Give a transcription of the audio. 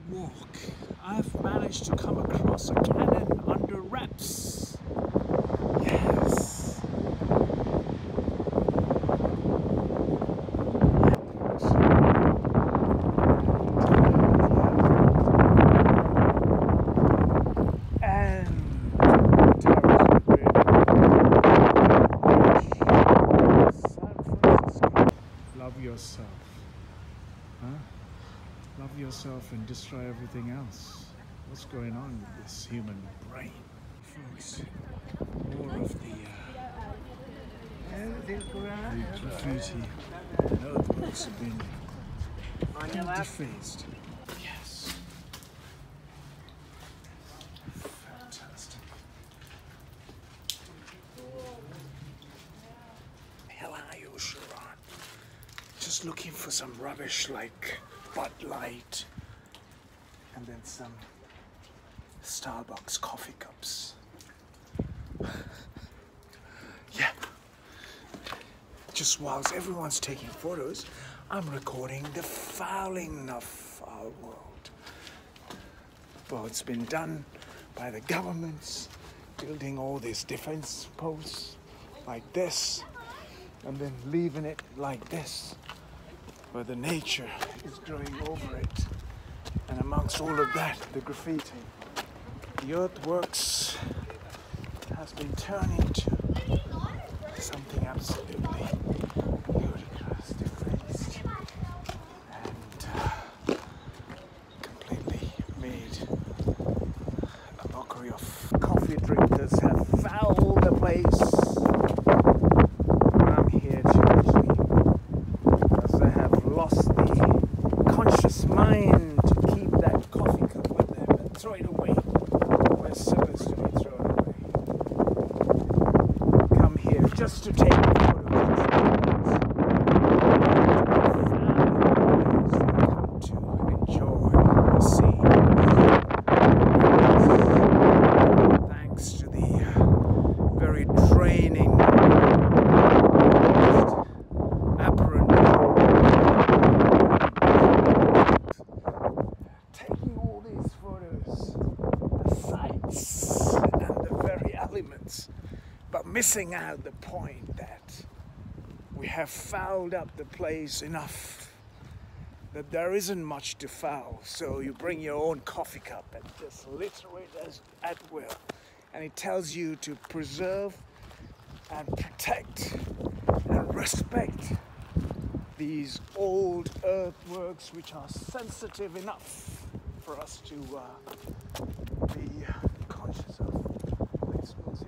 walk, I've managed to come across a cannon under wraps. Yes. And love yourself. Huh? Love yourself and destroy everything else. What's going on with this human brain? Folks, more of the graffiti and earthworks have been defaced. Yes. Fantastic. Hell are you, Sharon? Just looking for some rubbish like Bud Light and then some Starbucks coffee cups. Yeah. Just whilst everyone's taking photos, I'm recording the fouling of our world. Well, it's been done by the governments, building all these defense posts like this, and then leaving it like this, where the nature is growing over it. And amongst all of that, the graffiti, the earthworks has been turned into something absolutely ludicrous, defaced, and completely made a mockery of. Coffee drinkers have fouled the place. I'm here to actually, because they have lost the conscious mind to keep that coffee cup with them and throw it away. We're supposed to be thrown away. Come here just to take photos. Come to enjoy the scene. Thanks to the very draining, apparent taking all these photos, the sights and the very elements, but missing out the point that we have fouled up the place enough that there isn't much to foul. So you bring your own coffee cup and just litter it at will. And it tells you to preserve and protect and respect these old earthworks, which are sensitive enough for us to be conscious of. Explosive